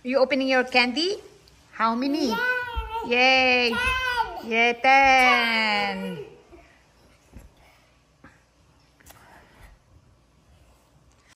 You opening your candy? How many? Yay! Yay! 10. Yeah, 10.